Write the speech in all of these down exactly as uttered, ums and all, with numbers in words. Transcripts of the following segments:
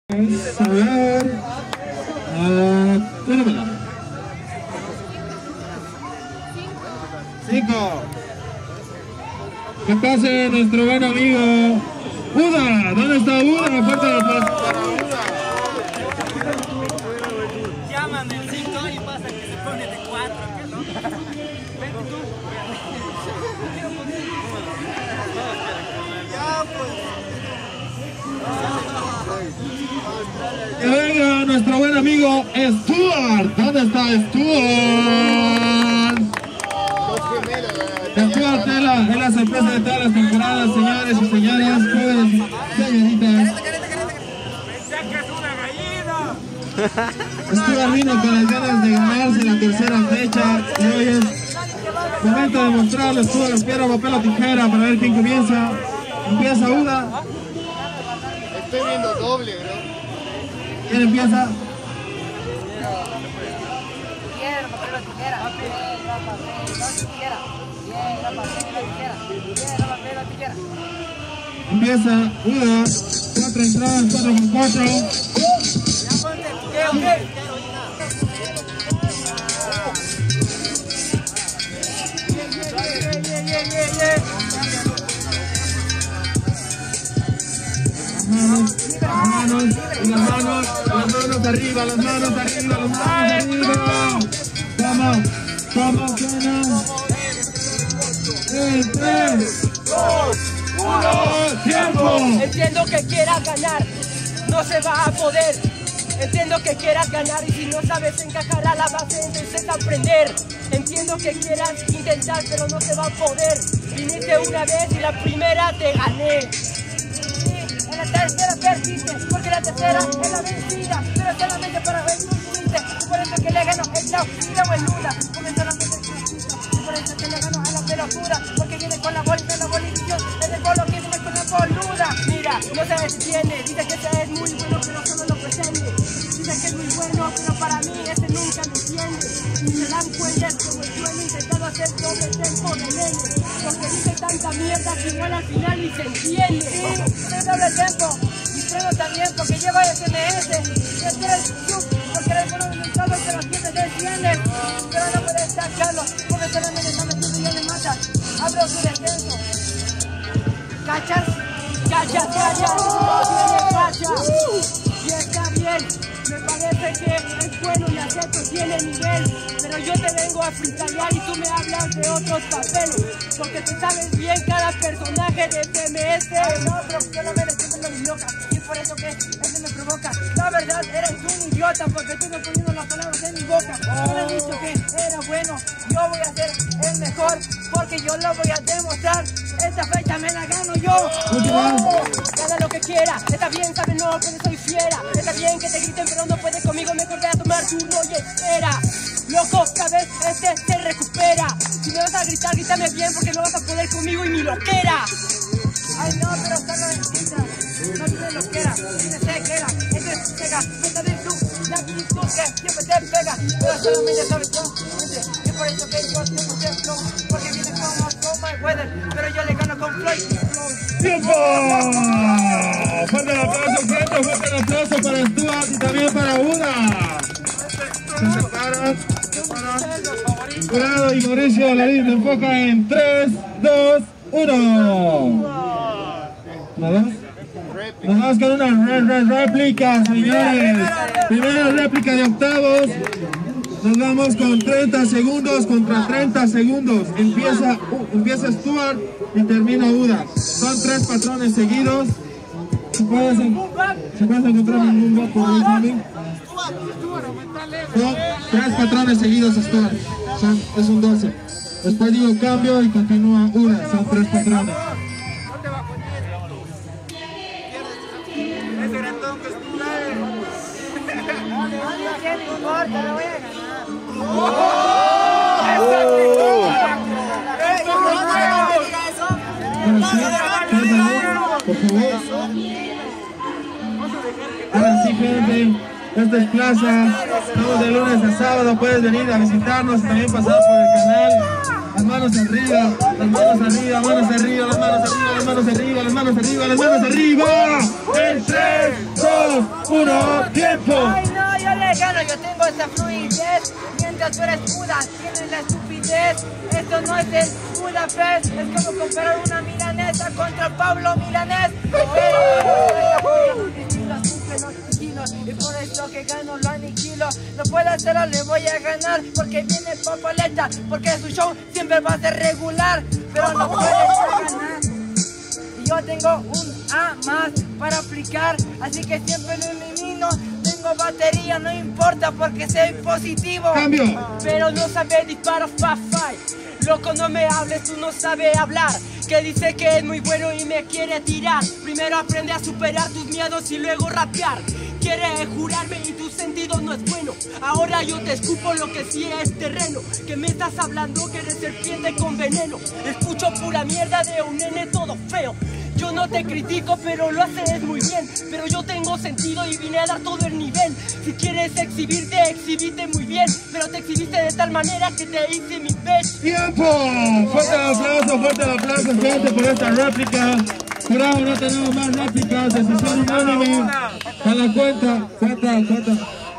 A ver. Uh, Cinco. Que pase nuestro buen amigo Uda. ¿Dónde está Uda? Fuerte de aplauso para Uda. Llaman el cinco y pasa que se pone de cuatro. ¿Qué no? Vente tú. Ya pues. Que venga nuestro buen amigo Stuart. ¿Dónde está Stuart? Stuart es la, es la sorpresa de todas las temporadas, señores y señoras, jóvenes, señoritas. Stuart vino con las ganas de ganarse la tercera fecha y hoy es momento de mostrarlo. Stuart, piedra, papel o tijera para ver quién comienza. Empieza Uda. Estoy viendo doble, bro. ¿Quién empieza? Piedra, papel o tijera. Piedra, papel o tijera. Piedra, papel o tijera. Piedra, papel o tijera. Empieza Uda. Cuatro entradas, cuatro con cuatro. ¿Qué, o qué? Las manos, las manos, las manos arriba, las manos arriba, las manos arriba. ¿Cómo? ¿Cómo suena? El tres, dos, uno, tiempo. Entiendo que quieras ganar, no se va a poder. Entiendo que quieras ganar y si no sabes encajar a la base entonces aprender. Entiendo que quieras intentar pero no se va a poder. Viniste una vez y la primera te gané. En la tercera perdiste, porque la tercera es la vencida, pero solamente para ver tu límite. Por eso que le gano el Clausida o el Lula, porque solamente es Clausida. Por eso que le gano a la pelotura, porque viene con la bolita, la bolilla, es el bolo que viene con la boluda. Mira, no se detiene, dice que ese es muy bueno, pero solo lo pretende. Dice que es muy bueno, pero para mí ese nunca lo entiende. Y se dan cuenta es como yo he intentado hacer doble tempo de ley. Porque dice tanta mierda que igual al final ni se entiende. Sí, es doble tempo. Y freno también porque lleva S M S. Y este es sub, porque eres bueno en todo, pero siempre te entiendes. Pero no puedes sacarlo, porque solamente está metiendo y ya le mata. Abro su descenso. ¿Cachas? ¿Cachas? ¿Cachas? No tiene facha. Y está bien. Me parece que es bueno y acepto, tiene nivel. Pero yo te vengo a freestylear y tú me hablas de otros papeles. Porque te sabes bien cada personaje de F M S. Ay, no, pero yo no me defiendo mi loca. Y por eso que ese me provoca. La verdad, eres un idiota porque tú me poniendo las palabras en mi boca. Yo le he dicho que era bueno, yo voy a ser el mejor. Porque yo lo voy a demostrar. Esta fecha me la gano yo. Oh, gana lo que quiera. Está bien, sabes no, porque soy fiera. Está bien que te griten, pero no puedes conmigo. Mejor ve a tomar tu rollo y espera. Loco, cada vez este se recupera. Si me vas a gritar, grítame bien porque no vas a poder conmigo y mi loquera. Ay no, pero solo en contra. No tiene loquera, tiene ceguera. Este es cega, cuenta de tú. La actitud que siempre te pega. Pero solamente sabes tú. Y por eso que yo tengo que flow. Porque viene como como my weather. Pero yo le gano con Floyd. ¡Tiempo! Fuerte el aplauso, fuerte, fuerte el aplauso para Stuart y también para Uda. Se separan, se separan. Jurado y Mauricio Larín se enfoca en tres, dos, uno. ¿Nada? Nos vamos con una re re réplica, señores. Primera réplica de octavos. Nos vamos con treinta segundos contra treinta segundos. Empieza, uh, empieza Stuart y termina Uda. Son tres patrones seguidos. ¿Se puede, ¿se puede encontrar ningún bot por ahí también? Son tres patrones seguidos, Stuart. Son, es un doce. Después digo cambio y continúa Uda. Son tres patrones. Ese grandón que es tu madre. ¿Qué me importa? Lo voy a ganar. Por favor. Ahora sí, gente, esta es Plaza. Estamos de lunes a sábado. Puedes venir a visitarnos, también pasar por el canal. Las manos arriba, las manos arriba, manos arriba, las manos arriba, las manos arriba, las manos arriba, las manos arriba. En tres, dos, uno, tiempo. Ay no, yo le gano, yo tengo esa fluidez. Mientras tú eres muda, tienes la estupidez. Esto no es el Budapest, es como comparar una milanesa contra Pablo Milanés. Pero y por eso que gano lo aniquilo. No puedo hacerlo, le voy a ganar porque viene Popoleta, porque su show siempre va a ser regular, pero no puede ganar. Y yo tengo un A más para aplicar, así que siempre lo elimino. Tengo batería, no importa porque soy positivo. Cambio. Pero no sabe disparar fast fight. Loco, no me hables, tú no sabes hablar. Que dice que es muy bueno y me quiere tirar. Primero aprende a superar tus miedos y luego rapear. Quiere jurarme y tu sentido no es bueno. Ahora yo te escupo lo que sí es terreno. Que me estás hablando que eres serpiente con veneno. Escucho pura mierda de un nene todo feo. Yo no te critico, pero lo haces muy bien. Pero yo tengo sentido y vine a dar todo el nivel. Si quieres exhibirte, exhibite muy bien. Pero te exhibiste de tal manera que te hice mi bitch. ¡Tiempo! Fuerte el aplauso, fuerte el aplauso, gente, por esta réplica. Jurado, no tenemos más réplicas, decisión unánime. A la cuenta, cuenta, cuenta.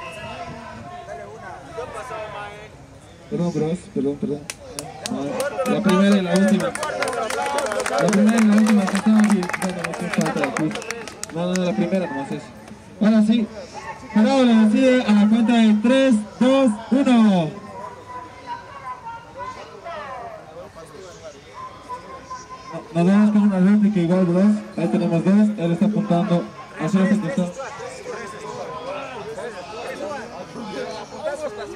Perdón, bros, perdón, perdón. No, la primera y la última. La primera y la última que estaban aquí. No, no, no, la primera nomás es. Ahora sí. Jurado le decide a la cuenta de tres, dos, uno. Nos vamos con una réplica igual, bros. Ahí tenemos dos. Él está apuntando hacia el sector.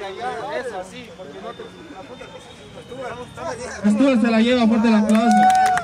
Stuart se la lleva, fuerte el aplauso.